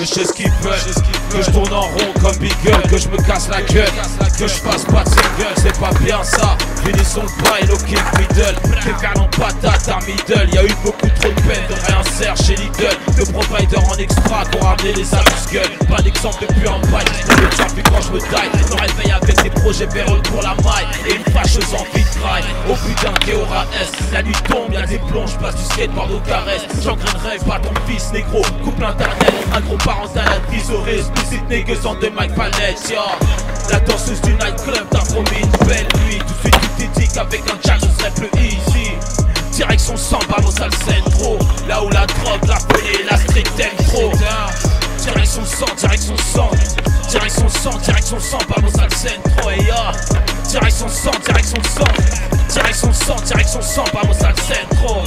je sais ce qu'ils veulent, que je tourne en rond comme Beagle, que je me casse la gueule, que je fasse pas de single, c'est pas bien ça. Finissons le bail, no kick middle, tes carnes en patate à middle. Y'a eu beaucoup trop de peine de réinsère chez Lidl, de provider en extra pour ramener les abus-gueules. Pas d'exemple depuis un bail, le tient puis quand je me taille. Me réveille avec des projets péreux pour la maille et une fâcheuse envie de trail. Oh putain, Théora S, la nuit tombe, y'a des plombs, je passe du skateboard aux caresses. J'engrainerai pas ton fils négro, coupe l'internet, un gros parental advisory, explicite négociant de Mike Palette, yo. La danseuse du nightclub t'a promis une belle nuit. Tout de suite tu t'étiques avec un jack, ce serait plus easy. Direction sang, vamos al centro. Là où la drogue, la folie, la street t'aime trop. Direction sang, direction sang. Direction sang, direction sang, vamos al centro. Et yo, direction sang, direction sang. Direction sang, direction sang, vamos al centro.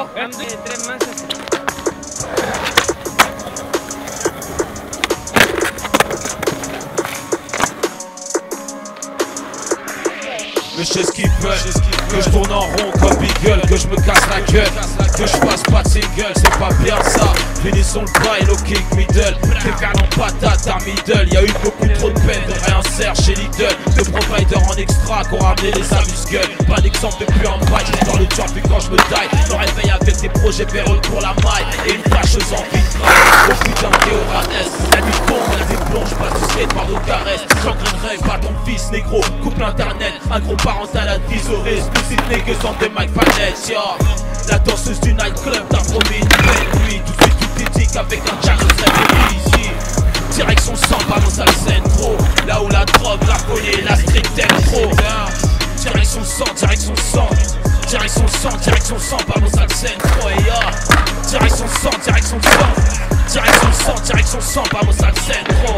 Mais je sais ce qu'ils veulent, que je tourne en rond comme Beagle, que je me casse la gueule, que je fasse pas de single, c'est pas bien ça. Finissons le bail, no kick middle, tes carnes en patate à middle. Y'a eu beaucoup trop de peine de réinsère chez Lidl, de provider en extra qu'on ramenait les abus-gueules. Pas d'exemple depuis un bail, dans le job puis quand je me taille. Me réveille avec des projets péreux pour la maille et une fâcheuse envie de trail. Oh putain, Théora S, la nuit tombe, y'a des plombs, je passe du skateboard aux caresses. J'engrainerai pas ton fils négro, coupe l'internet, un gros parental advisory, explicite négociant de Mike Palette, yo. La danseuse du nightclub t'a promis une belle nuit. Tout de suite tu t'étiques avec un jack, ce serait plus easy. Direction sang, vamos al centro. Là où la drogue, la folie, la street t'aime trop. Direction sang, direction sang. Direction sang, direction sang, vamos al centro. Et yo, direction sang, direction sang. Direction sang, direction sang, vamos al centro.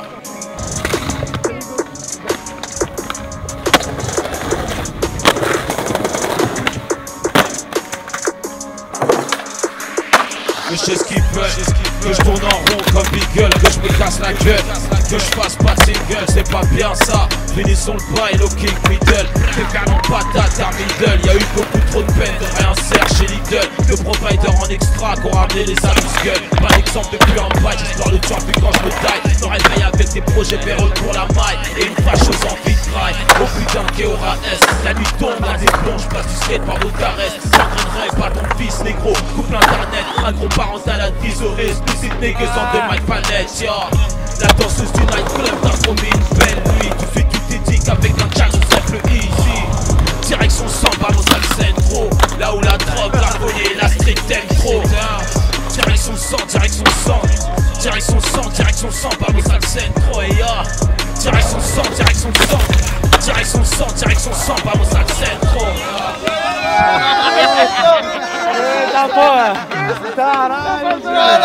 Que je sais ce qu'ils veulent, que je tourne en rond comme Beagle, que je me casse la gueule, que je fasse pas de single, c'est pas bien ça. Finissons le bail, no kick middle, tes carnes en patate à middle. Y'a eu beaucoup trop de peine de réinsère chez Lidl, de provider en extra qu'on ramenait les abus-gueules. Pas d'exemple depuis un bail, dans le job puis quand je me taille. Me réveille avec des projets péreux pour la maille et une fâcheuse envie de trail. Oh putain, Théora S, la nuit tombe, y'a des plombs, je passe du skateboard aux caresses. J'engrainerai pas ton fils négro, coupe l'internet, un gros parental advisory, explicite négociant de Mike Palette, yo. La danseuse du nightclub t'a promis une belle nuit. Tout de suite tu t'étiques avec un jack, ce serait plus easy. Direction sang, vamos al centro. Là où la drogue, la folie, la street t'aime trop. Direction sang, direction sang. Direction sang, direction sang, vamos al centro. Et yo, direction sang, direction sang. Direction sang, direction sang, vamos al centro. Eita porra! Caralho!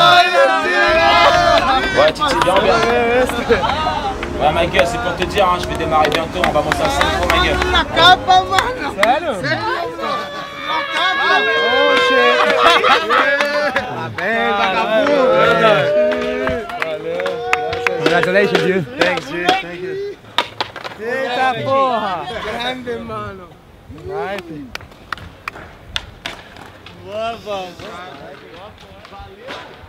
Ouais, tu sais bien, bien. Ouais, ma gueule, c'est pour te dire, hein, je vais démarrer bientôt, on va monter à 5 fois, ma gueule. Na capa, mano! Sério? Oh, shit! Tá bem, vagabundo! Valeu! Congratulations, you! Thanks, G, thank you! Eita porra! Grande, mano! Vai, filho! Boa, vamos! Valeu!